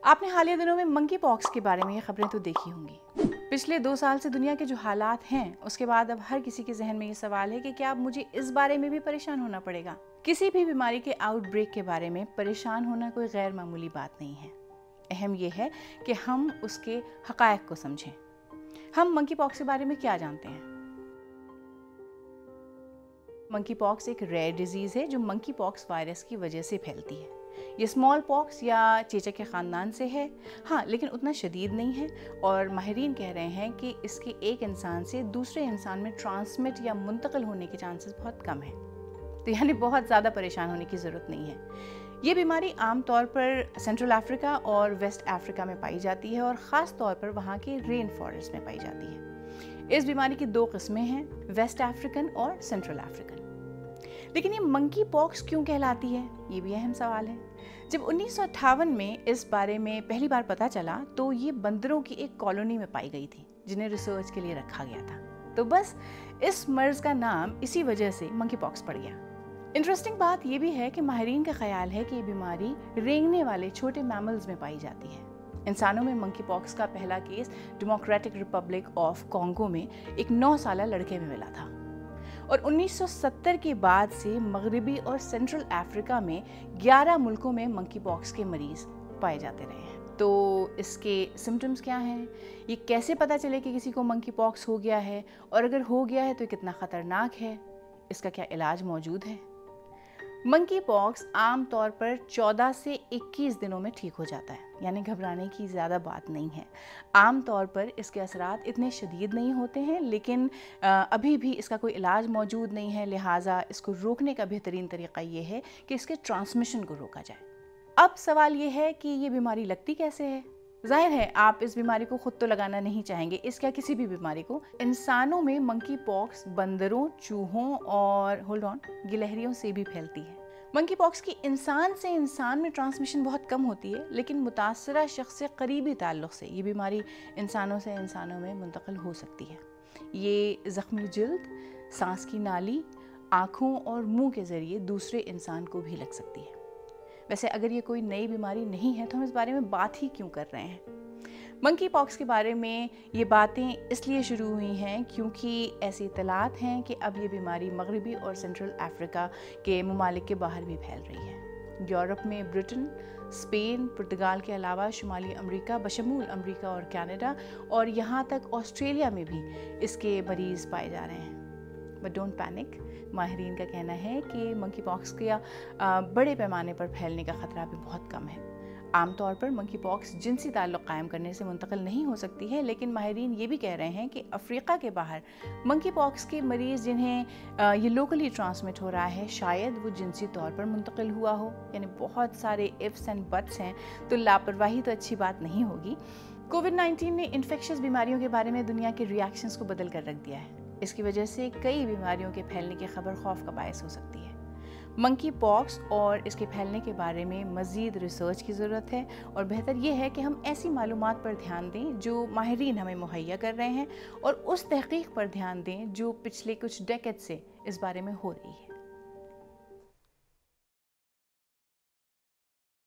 आपने हालिया दिनों में मंकी पॉक्स के बारे में ये खबरें तो देखी होंगी। पिछले 2 साल से दुनिया के जो हालात हैं उसके बाद अब हर किसी के जहन में ये सवाल है कि क्या अब मुझे इस बारे में भी परेशान होना पड़ेगा। किसी भी बीमारी के आउटब्रेक के बारे में परेशान होना कोई गैर मामूली बात नहीं है। अहम ये है कि हम उसके हकायक को समझें। हम मंकी पॉक्स के बारे में क्या जानते हैं? मंकी पॉक्स एक रेयर डिजीज़ है जो मंकी पॉक्स वायरस की वजह से फैलती है। ये स्मॉल पॉक्स या चेचक के ख़ानदान से है, हाँ, लेकिन उतना शदीद नहीं है और माहिरीन कह रहे हैं कि इसके एक इंसान से दूसरे इंसान में ट्रांसमिट या मुंतकिल होने के चांसेस बहुत कम हैं। तो यानी बहुत ज़्यादा परेशान होने की ज़रूरत नहीं है। ये बीमारी आम तौर पर सेंट्रल अफ्रीका और वेस्ट अफ्रीका में पाई जाती है और ख़ास तौर पर वहाँ के रेन फॉरेस्ट में पाई जाती है। इस बीमारी की 2 किस्में हैं, वेस्ट अफ्रीकन और सेंट्रल अफ्रीकन। लेकिन ये मंकी पॉक्स क्यों कहलाती है, ये भी अहम सवाल है। जब 1958 में इस बारे में पहली बार पता चला तो ये बंदरों की एक कॉलोनी में पाई गई थी जिन्हें रिसर्च के लिए रखा गया था। तो बस इस मर्ज का नाम इसी वजह से मंकी पॉक्स पड़ गया। इंटरेस्टिंग बात यह भी है कि माहिरीन का ख्याल है कि ये बीमारी रेंगने वाले छोटे मैमल्स में पाई जाती है। इंसानों में मंकी पॉक्स का पहला case Democratic Republic of Congo में एक 9 साला लड़के में मिला था और 1970 के बाद से मगरबी और सेंट्रल अफ्रीका में 11 मुल्कों में मंकी पॉक्स के मरीज पाए जाते रहे हैं। तो इसके सिम्टम्स क्या हैं, ये कैसे पता चले कि किसी को मंकी पॉक्स हो गया है और अगर हो गया है तो कितना ख़तरनाक है, इसका क्या इलाज मौजूद है? मंकी पॉक्स आम तौर पर 14 से 21 दिनों में ठीक हो जाता है, यानी घबराने की ज़्यादा बात नहीं है। आम तौर पर इसके असरात इतने शदीद नहीं होते हैं, लेकिन अभी भी इसका कोई इलाज मौजूद नहीं है, लिहाजा इसको रोकने का बेहतरीन तरीका ये है कि इसके ट्रांसमिशन को रोका जाए। अब सवाल ये है कि ये बीमारी लगती कैसे है? जाहिर है आप इस बीमारी को खुद तो लगाना नहीं चाहेंगे, इसका किसी भी बीमारी को। इंसानों में मंकी पॉक्स बंदरों, चूहों और गिलहरियों से भी फैलती है। मंकी पॉक्स की इंसान से इंसान में ट्रांसमिशन बहुत कम होती है, लेकिन मुतासरा शख्स से करीबी ताल्लुक़ से ये बीमारी इंसानों से इंसानों में मुंतकिल हो सकती है। ये ज़ख्मी जिल्द, सांस की नाली, आँखों और मुंह के ज़रिए दूसरे इंसान को भी लग सकती है। वैसे अगर ये कोई नई बीमारी नहीं है तो हम इस बारे में बात ही क्यों कर रहे हैं? मंकी पॉक्स के बारे में ये बातें इसलिए शुरू हुई हैं क्योंकि ऐसी इत्तलात हैं कि अब ये बीमारी मगरबी और सेंट्रल अफ्रीका के ममालिक के बाहर भी फैल रही है। यूरोप में ब्रिटेन, स्पेन, पुर्तगाल के अलावा शुमाली अमरीका बशमूल अमरीका और कनाडा और यहाँ तक ऑस्ट्रेलिया में भी इसके मरीज़ पाए जा रहे हैं। बट डोंट पैनिक, माहिरीन का कहना है कि मंकी पॉक्स के बड़े पैमाने पर फैलने का ख़तरा भी बहुत कम है। आमतौर पर मंकी पॉक्स जिनसी ताल्लुक़ कायम करने से मुंतकिल नहीं हो सकती है, लेकिन माहिरीन ये भी कह रहे हैं कि अफ्रीका के बाहर मंकी पॉक्स के मरीज़ जिन्हें ये लोकली ट्रांसमिट हो रहा है, शायद वो जिनसी तौर पर मुंतकिल हुआ हो। यानी बहुत सारे इफ्स एंड बट्स हैं, तो लापरवाही तो अच्छी बात नहीं होगी। कोविड-19 ने इन्फेक्शियस बीमारियों के बारे में दुनिया के रिएक्शंस को बदल कर रख दिया है। इसकी वजह से कई बीमारियों के फैलने की खबर खौफ का बायस हो सकती है। मंकी पॉक्स और इसके फैलने के बारे में मज़ीद रिसर्च की ज़रूरत है और बेहतर ये है कि हम ऐसी मालूमात पर ध्यान दें जो माहिरीन हमें मुहैया कर रहे हैं और उस तहकीक पर ध्यान दें जो पिछले कुछ डेकेड से इस बारे में हो रही है।